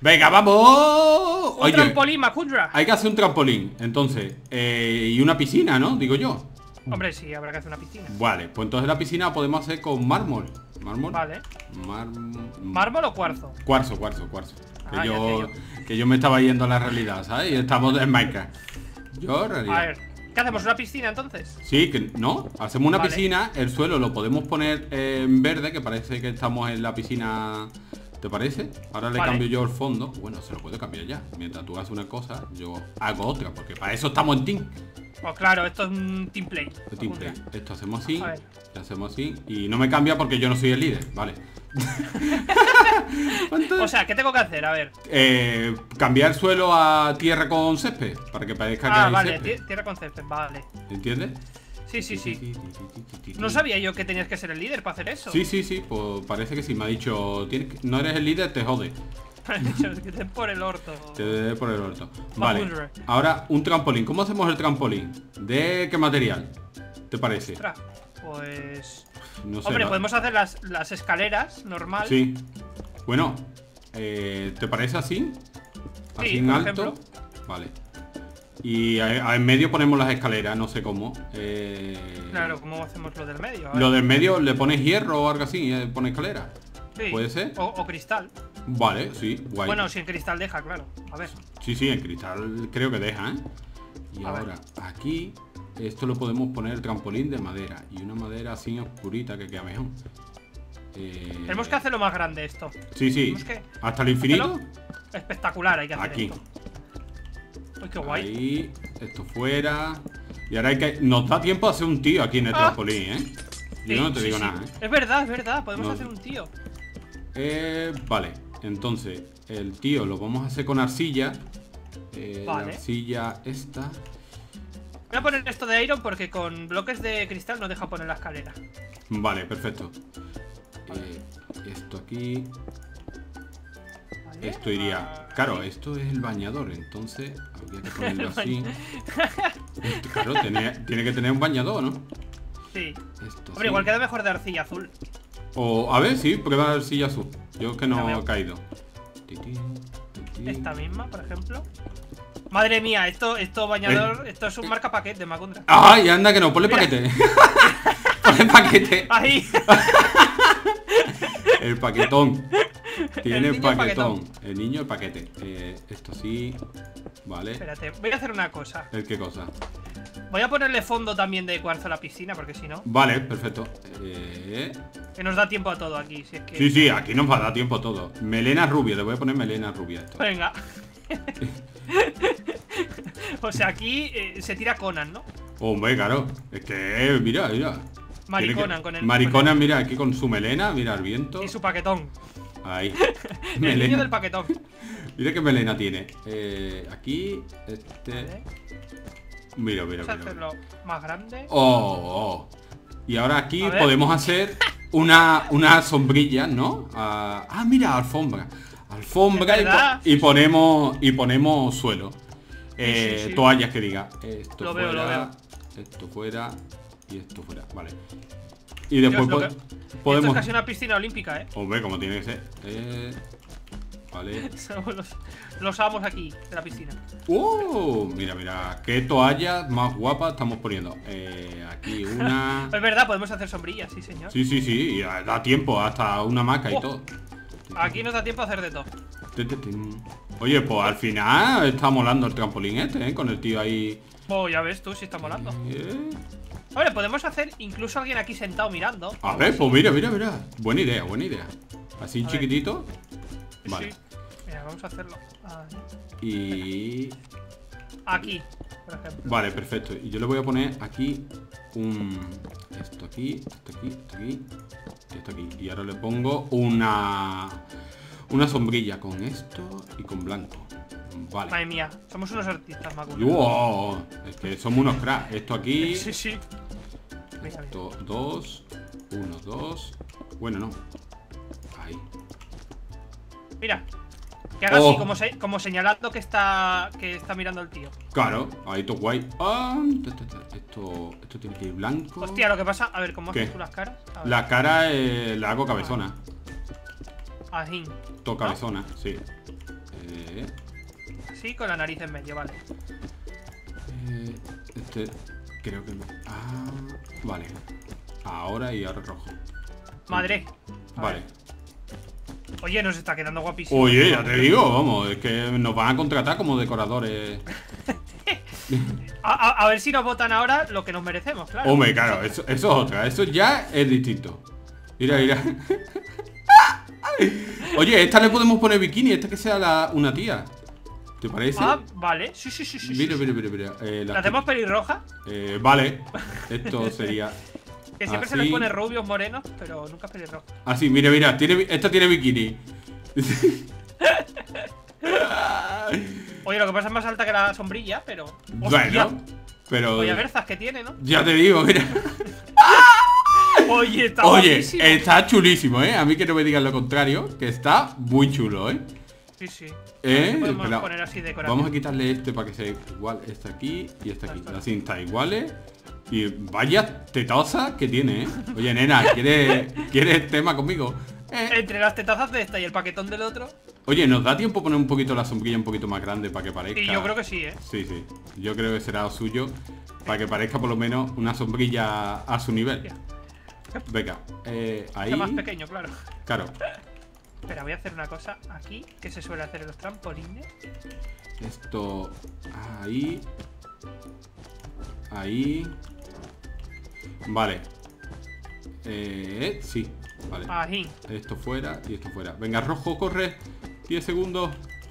Venga, vamos. Un trampolín, Makundra. Hay que hacer un trampolín. Entonces, y una piscina, ¿no? Digo yo. Hombre, sí, habrá que hacer una piscina. Vale, pues entonces la piscina podemos hacer con mármol. ¿Mármol? Vale. ¿Mármol o cuarzo? Cuarzo. Ah, Que yo me estaba yendo a la realidad, ¿sabes? Y estamos en Minecraft. Yo, realidad. A ver, ¿qué hacemos? ¿Una piscina entonces? Sí, que no, hacemos una Vale. piscina. El suelo lo podemos poner en verde, que parece que estamos en la piscina. ¿Te parece? Ahora le cambio yo el fondo. Bueno, se lo puedo cambiar ya. Mientras tú haces una cosa, yo hago otra, porque para eso estamos en team. Pues claro, esto es un team play. Esto hacemos así, A ver. y hacemos así. Y no me cambia porque yo no soy el líder, vale. O sea, ¿qué tengo que hacer? A ver. Cambiar el suelo a tierra con césped, para que parezca que hay vale, césped. tierra con césped, vale. ¿Entiendes? Sí. No sabía yo que tenías que ser el líder para hacer eso. Sí, pues parece que sí. Me ha dicho, no eres el líder, te jode. Que te den por el orto. Te dé por el orto. Vale, ahora un trampolín. ¿Cómo hacemos el trampolín? ¿De qué material? ¿Te parece? Ostras, pues... No sé. Hombre, podemos hacer las escaleras, normal. Sí. Bueno, ¿te parece así? Así Sí, en por alto. ejemplo. Vale. Y en medio ponemos las escaleras, no sé cómo. Claro, ¿cómo hacemos lo del medio? A ver. Lo del medio le pones hierro o algo así, pone escalera. Sí. ¿Puede ser? O cristal. Vale, sí, guay. Bueno, si en cristal deja, claro. A ver. Sí, en cristal creo que deja, ¿eh? Y ahora, aquí, esto lo podemos poner trampolín de madera. Y una madera así oscurita que queda mejor. Tenemos que hacerlo más grande esto. Sí. ¿Hasta el infinito? Espectacular, hay que hacer Aquí. esto. Uy, qué guay. Ahí, esto fuera. Y ahora hay que... Nos da tiempo a hacer un tío aquí en el trampolín, ¿eh? Yo no te digo nada, ¿eh? Es verdad, podemos hacer un tío. Vale, entonces el tío lo vamos a hacer con arcilla. Vale. La arcilla esta. Voy a poner esto de iron porque con bloques de cristal no deja poner la escalera. Vale, perfecto. Esto aquí. Vale. Esto iría... Claro, esto es el bañador, entonces habría que ponerlo así. Claro, tiene que tener un bañador, ¿no? Sí. Esto Hombre, igual queda mejor de arcilla azul. O, a ver, sí, prueba la arcilla azul. Yo que no he caído. Esta misma, por ejemplo. Madre mía, esto bañador, esto es un marca paquete de Makundra. ¡Ay, anda que no! Ponle paquete. Ponle paquete. Ahí. El paquetón. Tiene El el niño paquetón. El niño el paquete. Esto sí. Vale. Espérate, voy a hacer una cosa. ¿El qué cosa? Voy a ponerle fondo también de cuarzo a la piscina, porque si no, Vale, perfecto. que nos da tiempo a todo aquí, si es que... Sí, aquí nos va a dar tiempo todo. Melena rubia, le voy a poner melena rubia a esto. Venga. O sea, aquí se tira Conan, ¿no? Hombre, claro. Es que, mira. Mariconan con el... Mariconan, mira, aquí con su melena, mira el viento. Y su paquetón. Ahí. El niño del paquetón. Mira qué melena tiene. Aquí, Vale. Mira. Vamos a hacerlo más grande. Oh. Y ahora aquí A ver. podemos hacer una sombrilla, ¿no? Mira, alfombra. Alfombra ¿Es verdad? y ponemos suelo. Sí. Toallas que diga. Esto Lo fuera, veo. esto fuera y esto fuera. Vale. Y después Dios, Esto podemos... es casi una piscina olímpica, ¿eh? Hombre, como tiene que ser. Vale. Somos los amos aquí de la piscina. Mira. Qué toallas más guapas estamos poniendo. Aquí una... Es verdad, podemos hacer sombrillas, sí, señor. Sí. Y da tiempo hasta una hamaca y todo. Aquí nos da tiempo a hacer de todo. Oye, pues al final está molando el trampolín este, ¿eh? Con el tío ahí. Oh, ya ves tú, si está molando. Hombre, podemos hacer incluso alguien aquí sentado mirando. A ver, pues mira. Buena idea. Así A ver. chiquitito. Vale. Sí. Mira, vamos a hacerlo. Y... Aquí, por ejemplo. Vale, perfecto. Y yo le voy a poner aquí esto aquí. Y esto aquí. Y ahora le pongo una sombrilla con esto y con blanco. Vale. Madre mía, somos unos artistas, Makundra. ¡Wow! Es que somos unos cracks. Esto aquí. Sí. Mira. Esto, 2. 1, 2. Bueno, no. Ahí. Mira. Que haga así, como señalando que está mirando el tío. Claro, ahí todo guay. Esto tiene que ir blanco. Hostia, lo que pasa... A ver, ¿cómo ¿Qué? haces tú las caras? A ver. La cara la hago cabezona. Así. Todo cabezona, sí. Sí, con la nariz en medio, vale. Este creo que no. Ah, vale. Ahora y ahora rojo. Madre. Vale. Oye, nos está quedando guapísimo. Oye, ya te digo, vamos, es que nos van a contratar como decoradores. A ver si nos votan ahora lo que nos merecemos, claro. Hombre, claro, eso es otra. Eso ya es distinto. Mira, mira. Oye, esta le podemos poner bikini, esta que sea una tía. ¿Te parece? Ah, vale. Sí. Mira, mira. ¿La hacemos pelirroja? Vale. Esto sería. Que siempre se les pone rubios, morenos, pero nunca es pelirroja. Así, mira. Esta tiene bikini. Oye, lo que pasa es más alta que la sombrilla, pero. Bueno, pero. Oye, verzas que tiene, ¿no? Ya te digo, mira. Oye, está guapísimo. Está chulísimo, ¿eh? A mí que no me digan lo contrario, que está muy chulo, ¿eh? Sí. Podemos poner así decorativo. Vamos a quitarle este para que sea igual. Este aquí y este aquí. Las cintas iguales. Y vaya tetosa que tiene, ¿eh? Oye, nena, ¿quieres tema conmigo? Entre las tetazas de esta y el paquetón del otro. Oye, ¿nos da tiempo poner un poquito la sombrilla un poquito más grande para que parezca? Y yo creo que sí, ¿eh? Sí. Yo creo que será suyo para que parezca por lo menos una sombrilla a su nivel. Venga, ahí. Más pequeño, claro. Claro. Espera, voy a hacer una cosa aquí que se suele hacer en los trampolines. Esto ahí. Ahí. Vale. Sí, vale. Ahí. Esto fuera y esto fuera. Venga, rojo, corre. 10 segundos.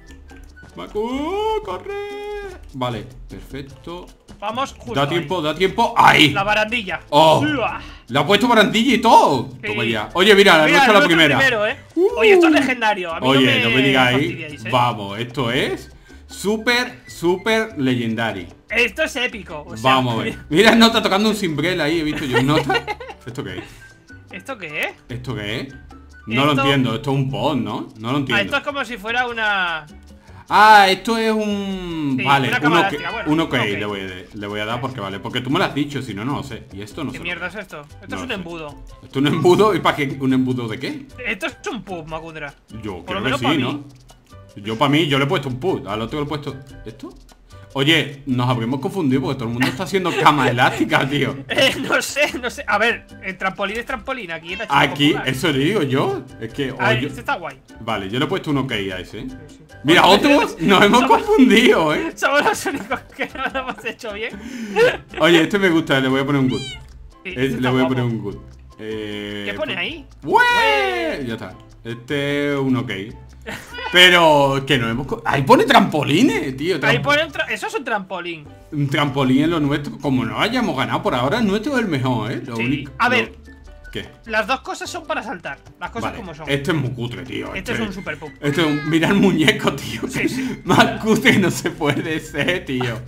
Macu, corre. Vale, perfecto. Vamos, justo. Da tiempo. ¡Ahí! La barandilla. ¡Oh! Le ha puesto barandilla y todo. Sí. Toma ya. Oye, mira, la nuestra la primera. Primero, ¿eh? Oye, esto es legendario. A mí Oye, no me digáis. fastidiéis, ¿eh? Vamos, esto es súper legendario. Esto es épico. O sea, Vamos a ver. Mira, Nota tocando un cimbrel ahí, he visto yo. Nota. ¿Esto qué es? ¿Esto qué es? ¿Esto qué es? No lo entiendo. Esto es un pod, ¿no? No lo entiendo. Esto es como si fuera una. Esto es un... Sí, vale, una cámara elástica, un ok. le voy a dar porque vale. Porque tú me lo has dicho, si no, no lo sé. Y esto no sé. ¿Qué mierda es esto? Esto es un embudo. ¿Esto es un embudo? ¿Y para qué? ¿Un embudo de qué? Esto es un pub, Macudra. Yo Por lo creo que menos sí, pa' ¿no? mí. Yo para mí, yo le he puesto un put. Al otro le he puesto... ¿Esto? Oye, nos habríamos confundido porque todo el mundo está haciendo cama elástica, tío. No sé. A ver, el trampolín es trampolín. Aquí está chico Aquí, popular. eso le digo yo. Es que... Este está guay. Vale, yo le he puesto un ok a ese. Sí. Mira, otros nos hemos confundido, ¿eh? Somos los únicos que no lo hemos hecho bien. Oye, este me gusta, le voy a poner un good. Sí, Le voy a poner guapo. un good. ¿Qué pone ahí? ¡Ué! Ya está. Este es un ok. Pero que no hemos... Ahí pone trampolines, tío. Ahí pone eso es un trampolín. Un trampolín en lo nuestro. Como no hayamos ganado por ahora, el nuestro es el mejor, ¿eh? A ver. ¿Qué? Las dos cosas son para saltar. Las cosas como son. Este es muy cutre, tío. Este es un super pub. Este es un... Mira el muñeco, tío. Sí. Más cutre no se puede ser, tío.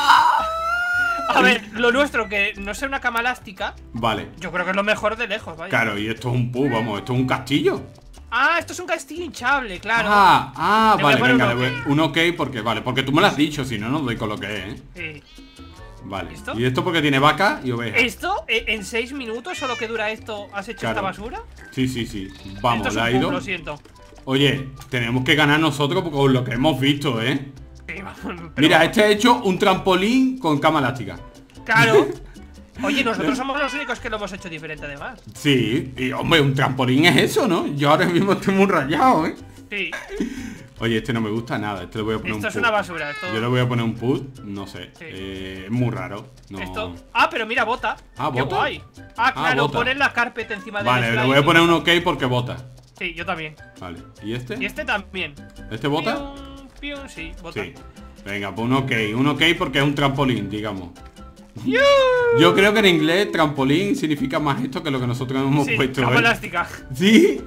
A ver, lo nuestro, que no sea una cama elástica. Vale. Yo creo que es lo mejor de lejos, vaya. Claro, y esto es un pub, vamos. Esto es un castillo. Esto es un castillo hinchable, claro. Vale, venga, un ok porque vale, porque tú me lo has dicho, si no, no doy con lo que es, ¿eh? Sí. Vale. ¿Listo? Y esto porque tiene vaca y oveja. ¿Esto, en 6 minutos o lo que dura esto, has hecho Claro. esta basura? Sí. Vamos, Esto la ha es un pub, ido. lo siento. Oye, tenemos que ganar nosotros con lo que hemos visto, ¿eh? Sí, pero Mira, este ha hecho un trampolín con cama elástica. claro. Oye, nosotros somos los únicos que lo hemos hecho diferente además. Sí, y hombre, un trampolín es eso, ¿no? Yo ahora mismo estoy muy rayado, ¿eh? Sí. Oye, este no me gusta nada, este le voy a poner Esto un es put. una basura. Esto... Yo le voy a poner un put, no sé. Sí. Es muy raro. No. Esto... pero mira, bota. Qué ¿bota? guay. Claro, bota. poner la carpet encima de Vale, le voy a poner un ok porque bota. Sí, yo también. Vale, ¿y este? Y este también. ¿Este bota? Pium, sí, bota. Sí. Venga, pues un ok porque es un trampolín, digamos. Yo creo que en inglés trampolín significa más esto que lo que nosotros hemos puesto. Cama elástica. Sí.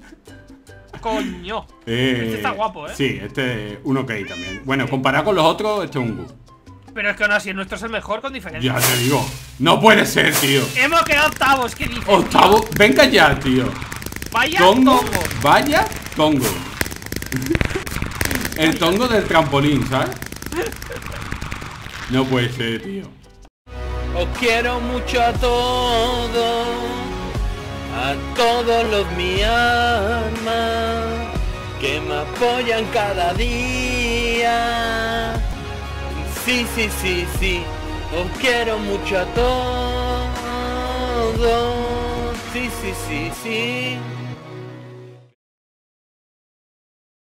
Coño. Este está guapo, ¿eh? Sí, este es un ok también. Bueno, comparado con los otros, este es un good. Pero es que aún así el nuestro es el mejor con diferencia. Ya te digo. No puede ser, tío. Hemos quedado octavos, ¿qué dices? Octavo. Venga ya, tío. Vaya Tongo. tongo. Vaya tongo. El tongo del trampolín, ¿sabes? No puede ser, tío. Os quiero mucho a todos los mi alma. que me apoyan cada día. Sí, sí, sí, sí, os quiero mucho a todos. Sí, sí, sí, sí.